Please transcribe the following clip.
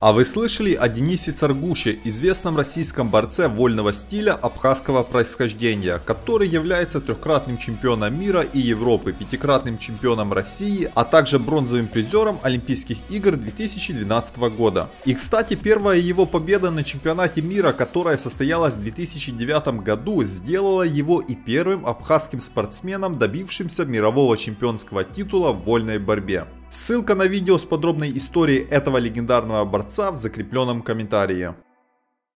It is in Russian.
А вы слышали о Денисе Царгуше, известном российском борце вольного стиля абхазского происхождения, который является трехкратным чемпионом мира и Европы, пятикратным чемпионом России, а также бронзовым призером Олимпийских игр 2012 года. И, кстати, первая его победа на чемпионате мира, которая состоялась в 2009 году, сделала его и первым абхазским спортсменом, добившимся мирового чемпионского титула в вольной борьбе. Ссылка на видео с подробной историей этого легендарного борца в закрепленном комментарии.